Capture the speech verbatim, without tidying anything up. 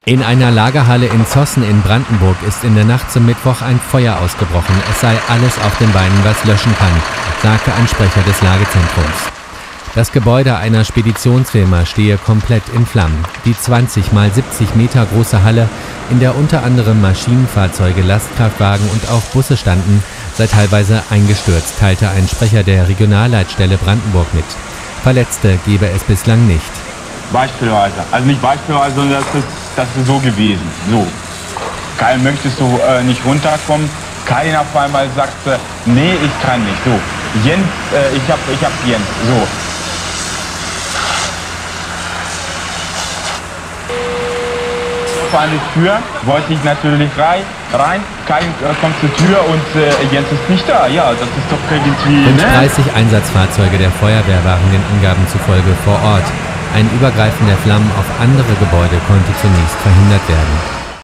In einer Lagerhalle in Zossen in Brandenburg ist in der Nacht zum Mittwoch ein Feuer ausgebrochen. Es sei alles auf den Beinen, was löschen kann, sagte ein Sprecher des Lagezentrums. Das Gebäude einer Speditionsfirma stehe komplett in Flammen. Die zwanzig mal siebzig Meter große Halle, in der unter anderem Maschinenfahrzeuge, Lastkraftwagen und auch Busse standen, sei teilweise eingestürzt, teilte ein Sprecher der Regionalleitstelle Brandenburg mit. Verletzte gebe es bislang nicht. Beispielsweise, also nicht beispielsweise, sondern das ist, das ist so gewesen. So, Kai, möchtest du äh, nicht runterkommen? Kai auf einmal sagte, nee, ich kann nicht. So, Jens, äh, ich hab, ich hab Jens. So. Auf eine Tür wollte ich natürlich rein, rein. Kai äh, kommt zur Tür und äh, Jens ist nicht da. Ja, das ist doch irgendwie. Rund ne? dreißig Einsatzfahrzeuge der Feuerwehr waren den Angaben zufolge vor Ort. Ein Übergreifen der Flammen auf andere Gebäude konnte zunächst verhindert werden.